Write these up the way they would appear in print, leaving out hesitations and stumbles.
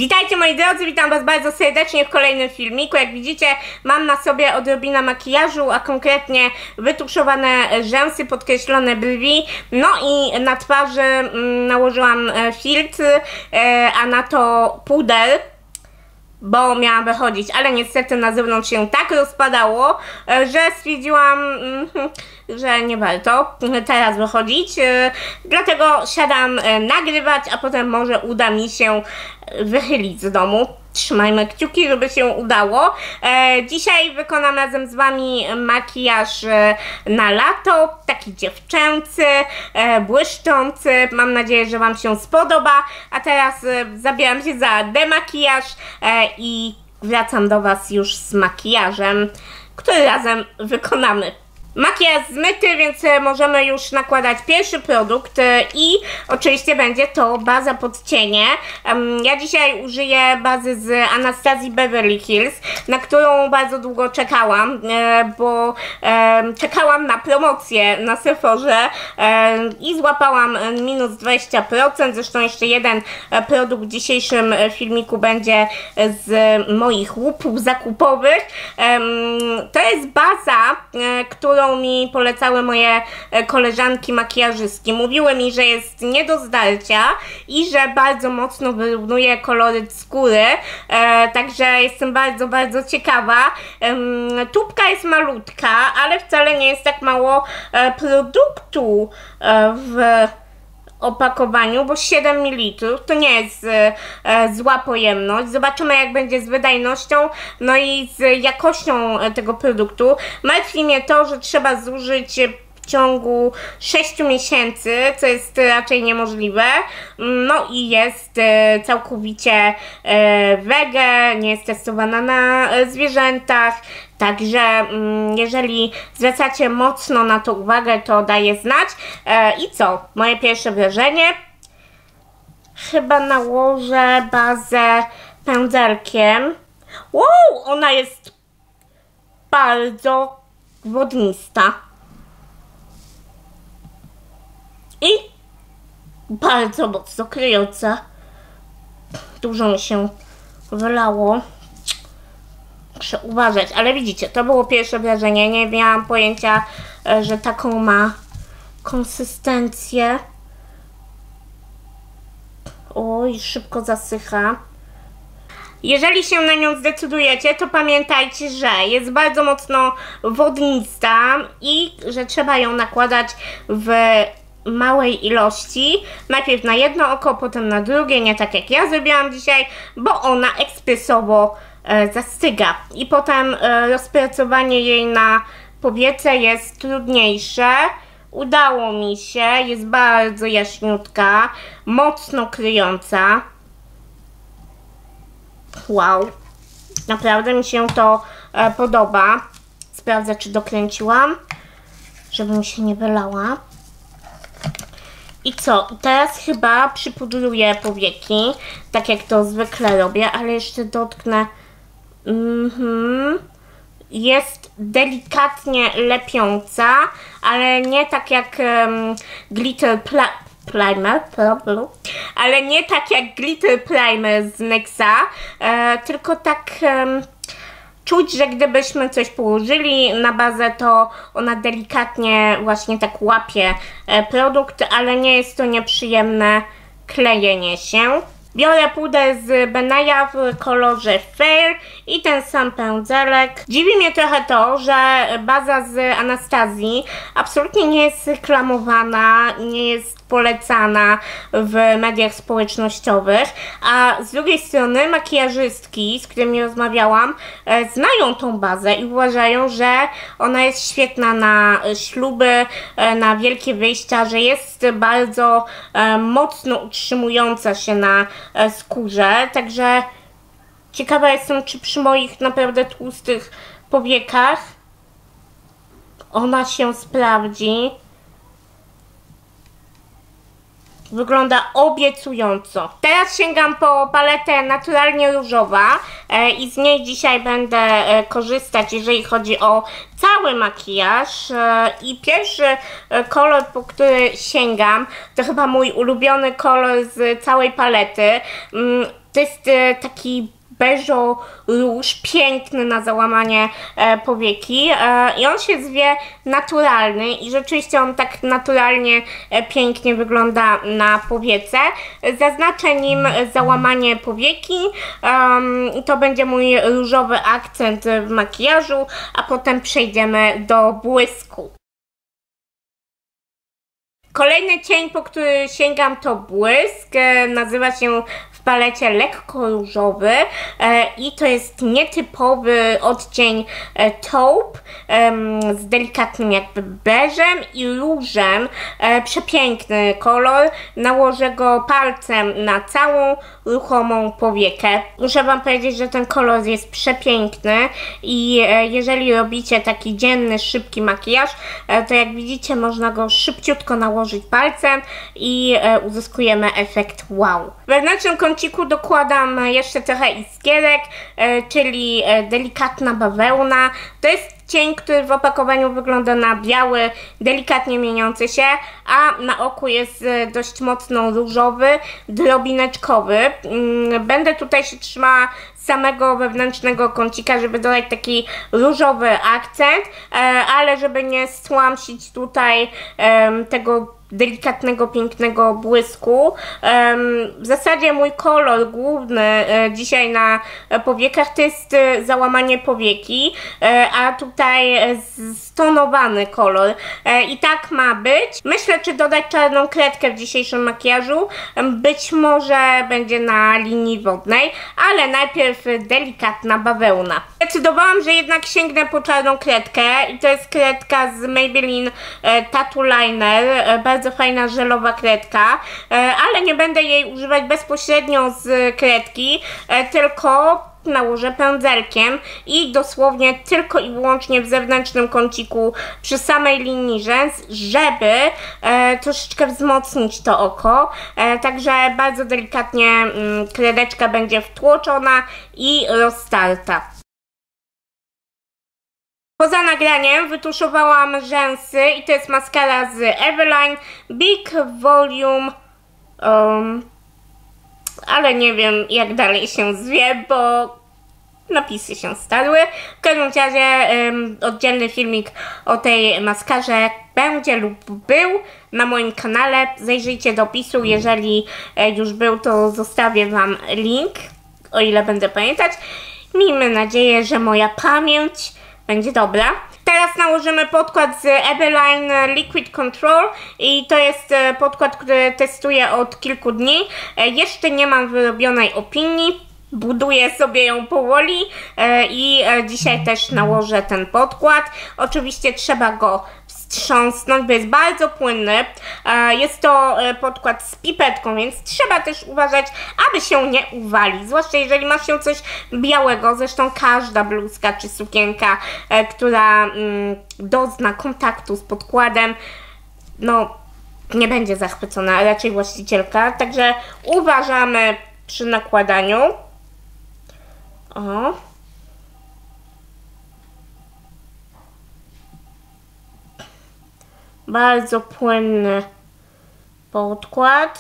Witajcie moi drodzy, witam was bardzo serdecznie w kolejnym filmiku. Jak widzicie, mam na sobie odrobinę makijażu, a konkretnie wytuszowane rzęsy, podkreślone brwi, no i na twarzy nałożyłam filtr, a na to puder, bo miałam wychodzić, ale niestety na zewnątrz się tak rozpadało, że stwierdziłam, że nie warto teraz wychodzić, dlatego siadam nagrywać, a potem może uda mi się wychylić z domu. Trzymajmy kciuki, żeby się udało. Dzisiaj wykonam razem z wami makijaż na lato, taki dziewczęcy, błyszczący. Mam nadzieję, że wam się spodoba. A teraz zabieram się za demakijaż i wracam do was już z makijażem, który razem wykonamy. Makijaż zmyty, więc możemy już nakładać pierwszy produkt i oczywiście będzie to baza pod cienie. Ja dzisiaj użyję bazy z Anastazji Beverly Hills, na którą bardzo długo czekałam, bo czekałam na promocję na Sephorze i złapałam minus 20%. Zresztą jeszcze jeden produkt w dzisiejszym filmiku będzie z moich łupów zakupowych. To jest baza, którą mi polecały moje koleżanki makijażystki. Mówiły mi, że jest nie do zdarcia i że bardzo mocno wyrównuje koloryt skóry, także jestem bardzo ciekawa. Tubka jest malutka, ale wcale nie jest tak mało produktu w opakowaniu, bo 7 ml to nie jest zła pojemność. Zobaczymy, jak będzie z wydajnością, no i z jakością tego produktu. Martwi mnie to, że trzeba zużyć w ciągu 6 miesięcy, co jest raczej niemożliwe. No i jest całkowicie wege, nie jest testowana na zwierzętach. Także jeżeli zwracacie mocno na to uwagę, to daję znać. I co? Moje pierwsze wrażenie? Chyba nałożę bazę pędzelkiem. Wow, ona jest bardzo wodnista. I bardzo mocno kryjąca. Dużo mi się wylało. Muszę uważać, ale widzicie, to było pierwsze wrażenie. Nie miałam pojęcia, że taką ma konsystencję. Oj, szybko zasycha. Jeżeli się na nią zdecydujecie, to pamiętajcie, że jest bardzo mocno wodnista i że trzeba ją nakładać w małej ilości. Najpierw na jedno oko, potem na drugie, nie tak jak ja zrobiłam dzisiaj, bo ona ekspresowo zastyga i potem rozpracowanie jej na powiece jest trudniejsze. Udało mi się, jest bardzo jaśniutka, mocno kryjąca. Wow, naprawdę mi się to podoba. Sprawdzę, czy dokręciłam, żeby mi się nie wylała. I co? Teraz chyba przypudruję powieki, tak jak to zwykle robię, ale jeszcze dotknę. Jest delikatnie lepiąca, ale nie tak jak glitter primer, ale nie tak jak glitter primer z NYXa, tylko tak czuć, że gdybyśmy coś położyli na bazę, to ona delikatnie właśnie tak łapie produkt, ale nie jest to nieprzyjemne klejenie się. Biorę puder z Benaya w kolorze Fair i ten sam pędzelek. Dziwi mnie trochę to, że baza z Anastazji absolutnie nie jest reklamowana, nie jest polecana w mediach społecznościowych, a z drugiej strony makijażystki, z którymi rozmawiałam, znają tą bazę i uważają, że ona jest świetna na śluby, na wielkie wyjścia, że jest bardzo mocno utrzymująca się na skórze, także ciekawa jestem, czy przy moich naprawdę tłustych powiekach ona się sprawdzi. wygląda obiecująco. Teraz sięgam po paletę Naturalnie Różowa i z niej dzisiaj będę korzystać, jeżeli chodzi o cały makijaż. I pierwszy kolor, po który sięgam, to chyba mój ulubiony kolor z całej palety. To jest taki beżo róż, piękny na załamanie powieki i on się zwie Naturalny i rzeczywiście on tak naturalnie pięknie wygląda na powiece. Zaznaczę nim załamanie powieki, to będzie mój różowy akcent w makijażu, a potem przejdziemy do błysku. Kolejny cień, po który sięgam, to błysk. Nazywa się w palecie lekko różowy i to jest nietypowy odcień taupe z delikatnym jakby beżem i różem. Przepiękny kolor. Nałożę go palcem na całą ruchomą powiekę. Muszę wam powiedzieć, że ten kolor jest przepiękny i jeżeli robicie taki dzienny, szybki makijaż, to jak widzicie, można go szybciutko nałożyć palcem i uzyskujemy efekt wow. W wewnętrznym kąciku dokładam jeszcze trochę iskierek, czyli delikatna bawełna. To jest cień, który w opakowaniu wygląda na biały, delikatnie mieniący się, a na oku jest dość mocno różowy, drobineczkowy. Będę tutaj się trzymała samego wewnętrznego kącika, żeby dodać taki różowy akcent, ale żeby nie stłamsić tutaj tego delikatnego, pięknego błysku. W zasadzie mój kolor główny dzisiaj na powiekach to jest załamanie powieki, a tutaj stonowany kolor. I tak ma być. Myślę, czy dodać czarną kredkę w dzisiejszym makijażu. Być może będzie na linii wodnej, ale najpierw delikatna bawełna. Zdecydowałam, że jednak sięgnę po czarną kredkę i to jest kredka z Maybelline Tattoo Liner. Bardzo fajna żelowa kredka, ale nie będę jej używać bezpośrednio z kredki, tylko nałożę pędzelkiem i dosłownie tylko i wyłącznie w zewnętrznym kąciku przy samej linii rzęs, żeby troszeczkę wzmocnić to oko. Także bardzo delikatnie kredeczka będzie wtłoczona i roztarta. Poza nagraniem wytuszowałam rzęsy i to jest maskara z Eveline Big Volume, ale nie wiem jak dalej się zwie, bo napisy się starły. W każdym razie oddzielny filmik o tej maskarze będzie lub był na moim kanale. Zajrzyjcie do opisu, jeżeli już był, to zostawię wam link, o ile będę pamiętać. Miejmy nadzieję, że moja pamięć będzie dobra. Teraz nałożymy podkład z Eveline Liquid Control i to jest podkład, który testuję od kilku dni. Jeszcze nie mam wyrobionej opinii, buduję sobie ją powoli i dzisiaj też nałożę ten podkład. Oczywiście trzeba go wstrząsnąć, bo jest bardzo płynny. Jest to podkład z pipetką, więc trzeba też uważać, aby się nie uwalić. Zwłaszcza jeżeli ma się coś białego. Zresztą każda bluzka czy sukienka, która dozna kontaktu z podkładem, no nie będzie zachwycona, raczej właścicielka. Także uważamy przy nakładaniu. O. Bardzo płynny podkład.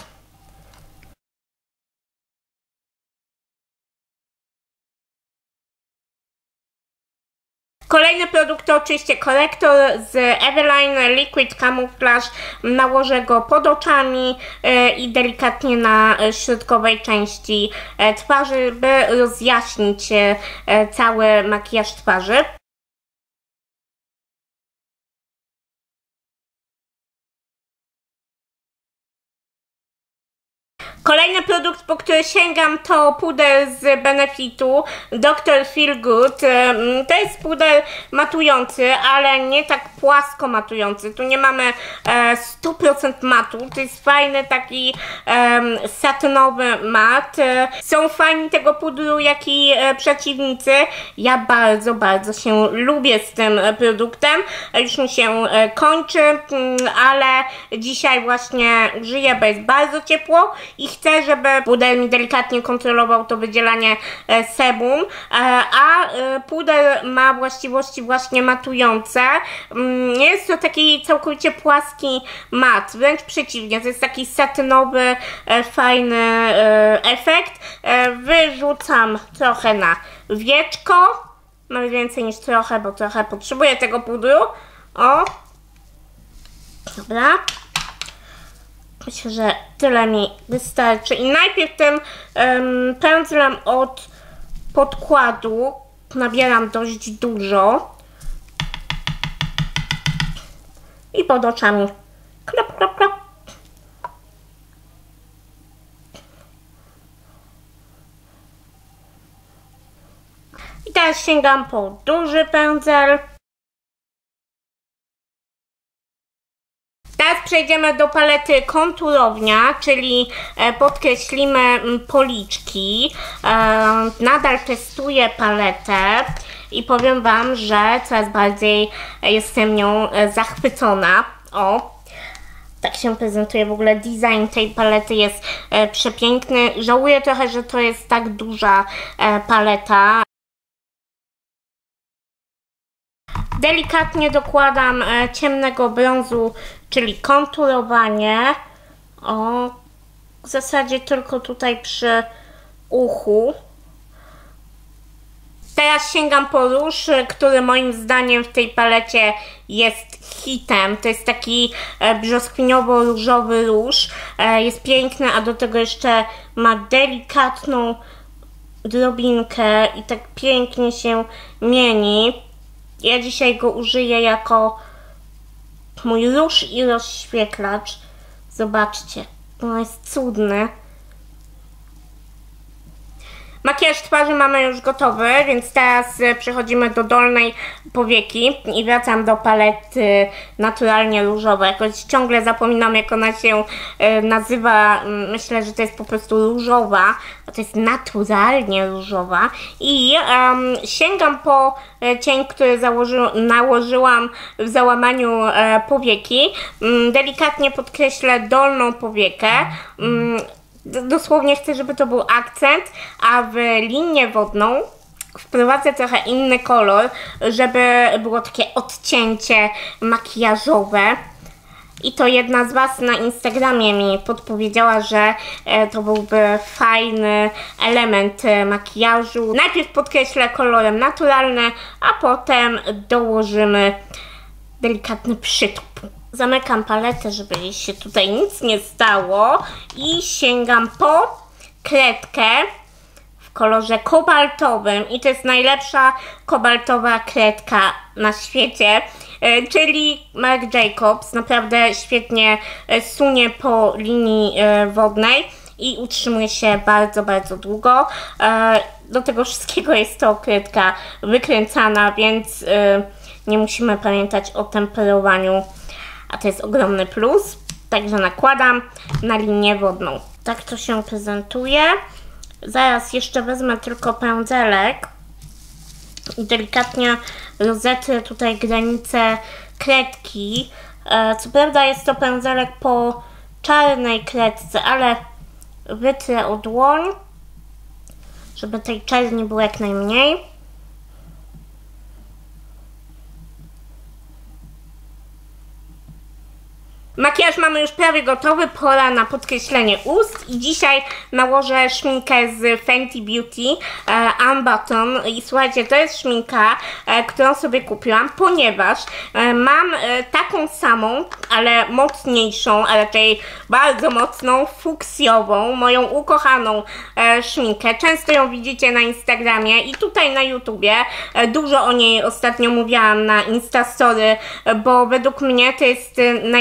Kolejny produkt to oczywiście korektor z Eveline Liquid Camouflage. Nałożę go pod oczami i delikatnie na środkowej części twarzy, by rozjaśnić cały makijaż twarzy. Kolejny produkt, po który sięgam, to puder z Benefitu Dr. Feel Good. To jest puder matujący, ale nie tak płasko matujący. Tu nie mamy 100% matu, to jest fajny taki satynowy mat. Są fajni tego pudru, jak i przeciwnicy. Ja bardzo się lubię z tym produktem. Już mi się kończy, ale dzisiaj właśnie użyję, bo jest bardzo ciepło i chcę, żeby puder mi delikatnie kontrolował to wydzielanie sebum, a puder ma właściwości właśnie matujące. Nie jest to taki całkowicie płaski mat, wręcz przeciwnie, to jest taki satynowy, fajny efekt. Wyrzucam trochę na wieczko, nawet więcej niż trochę, bo trochę potrzebuję tego pudru. O! Dobra. Myślę, że tyle mi wystarczy. I najpierw tym pędzlem od podkładu nabieram dość dużo. I pod oczami. Klap, klap, klap. I teraz sięgam po duży pędzel. Teraz przejdziemy do palety konturownia, czyli podkreślimy policzki. Nadal testuję paletę i powiem Wam, że coraz bardziej jestem nią zachwycona. O! Tak się prezentuje w ogóle design tej palety, jest przepiękny. Żałuję trochę, że to jest tak duża paleta. Delikatnie dokładam ciemnego brązu, czyli konturowanie. O, w zasadzie tylko tutaj przy uchu. Teraz sięgam po róż, który moim zdaniem w tej palecie jest hitem. To jest taki brzoskwiniowo-różowy róż. Jest piękny, a do tego jeszcze ma delikatną drobinkę i tak pięknie się mieni. Ja dzisiaj go użyję jako mój róż i rozświetlacz. Zobaczcie, on jest cudny. Makijaż twarzy mamy już gotowy, więc teraz przechodzimy do dolnej powieki i wracam do palety naturalnie różowej. Jakoś ciągle zapominam, jak ona się nazywa. Myślę, że to jest po prostu różowa, a to jest naturalnie różowa. I sięgam po cień, który nałożyłam w załamaniu powieki. Delikatnie podkreślę dolną powiekę. Dosłownie chcę, żeby to był akcent, a w linię wodną wprowadzę trochę inny kolor, żeby było takie odcięcie makijażowe. I to jedna z Was na Instagramie mi podpowiedziała, że to byłby fajny element makijażu. Najpierw podkreślę kolorem naturalnym, a potem dołożymy delikatny przytup. Zamykam paletę, żeby jej się tutaj nic nie stało i sięgam po kredkę w kolorze kobaltowym i to jest najlepsza kobaltowa kredka na świecie, czyli Marc Jacobs. Naprawdę świetnie sunie po linii wodnej i utrzymuje się bardzo długo. Do tego wszystkiego jest to kredka wykręcana, więc nie musimy pamiętać o temperowaniu. A to jest ogromny plus, także nakładam na linię wodną. Tak to się prezentuje. Zaraz jeszcze wezmę tylko pędzelek i delikatnie rozetrę tutaj granicę kredki. Co prawda jest to pędzelek po czarnej kredce, ale wytrę o dłoń, żeby tej czerni było jak najmniej. Makijaż mamy już prawie gotowy, pora na podkreślenie ust i dzisiaj nałożę szminkę z Fenty Beauty Unbutton i słuchajcie, to jest szminka, którą sobie kupiłam, ponieważ mam taką samą, ale mocniejszą, a raczej bardzo mocną, fuksjową, moją ukochaną szminkę. Często ją widzicie na Instagramie i tutaj na YouTubie. Dużo o niej ostatnio mówiłam na Instastory, bo według mnie to jest najlepsza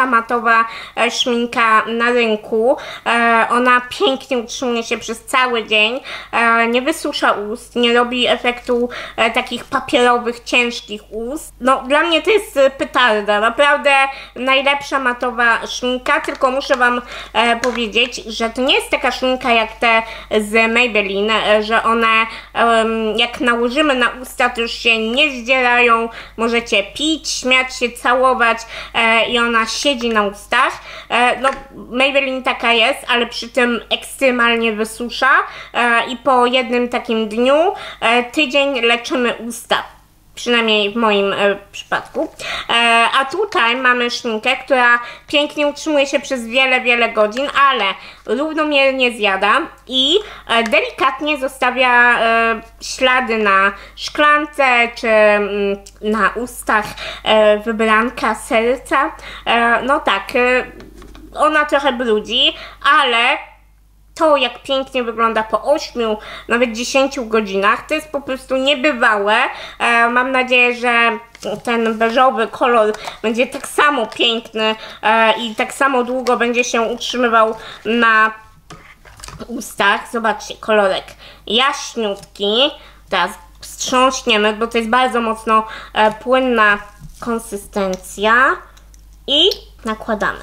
najlepsza matowa szminka na rynku. Ona pięknie utrzymuje się przez cały dzień, nie wysusza ust, nie robi efektu takich papierowych, ciężkich ust. No dla mnie to jest petarda, naprawdę najlepsza matowa szminka, tylko muszę wam powiedzieć, że to nie jest taka szminka jak te z Maybelline, że one jak nałożymy na usta, to już się nie zdzierają, możecie pić, śmiać się, całować i ona siedzi na ustach. No Maybelline taka jest, ale przy tym ekstremalnie wysusza i po jednym takim dniu tydzień leczymy usta. Przynajmniej w moim przypadku. A tutaj mamy szminkę, która pięknie utrzymuje się przez wiele godzin, ale równomiernie zjada i delikatnie zostawia ślady na szklance czy na ustach wybranka serca. No tak, ona trochę brudzi, ale to, jak pięknie wygląda po 8, nawet 10 godzinach, to jest po prostu niebywałe. Mam nadzieję, że ten beżowy kolor będzie tak samo piękny i tak samo długo będzie się utrzymywał na ustach. Zobaczcie, kolorek jaśniutki. Teraz wstrząśniemy, bo to jest bardzo mocno płynna konsystencja i nakładamy.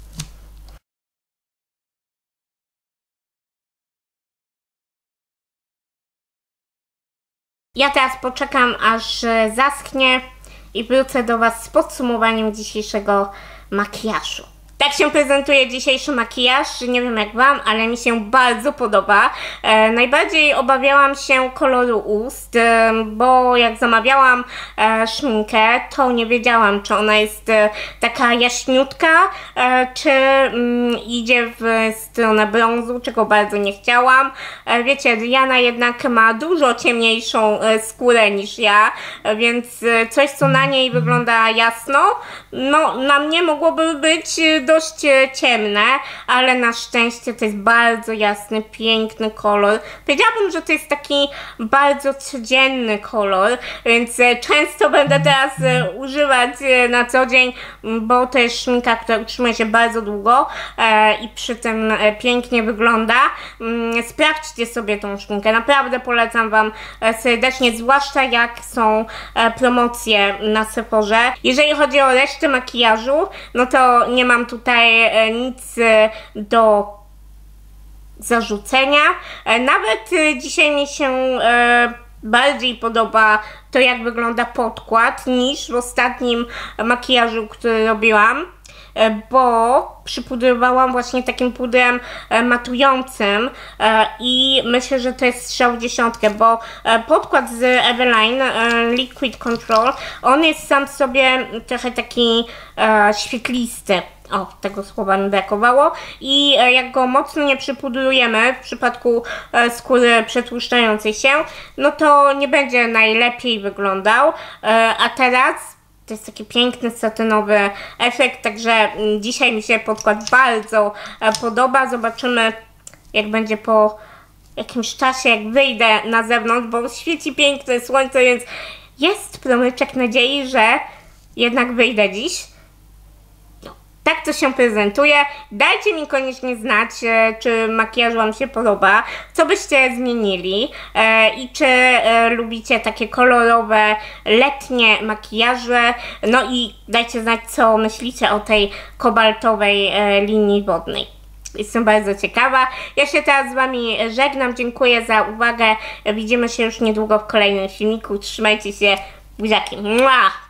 Ja teraz poczekam, aż zaschnie i wrócę do was z podsumowaniem dzisiejszego makijażu. Tak się prezentuje dzisiejszy makijaż, nie wiem jak wam, ale mi się bardzo podoba. Najbardziej obawiałam się koloru ust, bo jak zamawiałam szminkę, to nie wiedziałam, czy ona jest taka jaśniutka, czy idzie w stronę brązu, czego bardzo nie chciałam. Wiecie, Rihanna jednak ma dużo ciemniejszą skórę niż ja, więc coś, co na niej wygląda jasno, no na mnie mogłoby być dość ciemne, ale na szczęście to jest bardzo jasny, piękny kolor. Powiedziałabym, że to jest taki bardzo codzienny kolor, więc często będę teraz używać na co dzień, bo to jest szminka, która utrzymuje się bardzo długo i przy tym pięknie wygląda. Sprawdźcie sobie tą szminkę, naprawdę polecam wam serdecznie, zwłaszcza jak są promocje na Sephorze. Jeżeli chodzi o resztę makijażu, no to nie mam tutaj nic do zarzucenia. Nawet dzisiaj mi się bardziej podoba to, jak wygląda podkład, niż w ostatnim makijażu, który robiłam, bo przypudrowałam właśnie takim pudrem matującym i myślę, że to jest strzał w dziesiątkę, bo podkład z Eveline Liquid Control, on jest sam w sobie trochę taki świetlisty. O, tego słowa mi brakowało. I jak go mocno nie przypudrujemy w przypadku skóry przetłuszczającej się, no to nie będzie najlepiej wyglądał. A teraz to jest taki piękny satynowy efekt, także dzisiaj mi się podkład bardzo podoba. Zobaczymy, jak będzie po jakimś czasie, jak wyjdę na zewnątrz, bo świeci piękne słońce, więc jest promyczek nadziei, że jednak wyjdę dziś. Tak to się prezentuje. Dajcie mi koniecznie znać, czy makijaż wam się podoba, co byście zmienili i czy lubicie takie kolorowe, letnie makijaże. No i dajcie znać, co myślicie o tej kobaltowej linii wodnej. Jestem bardzo ciekawa. Ja się teraz z wami żegnam. Dziękuję za uwagę. Widzimy się już niedługo w kolejnym filmiku. Trzymajcie się. Buziaki. Mua!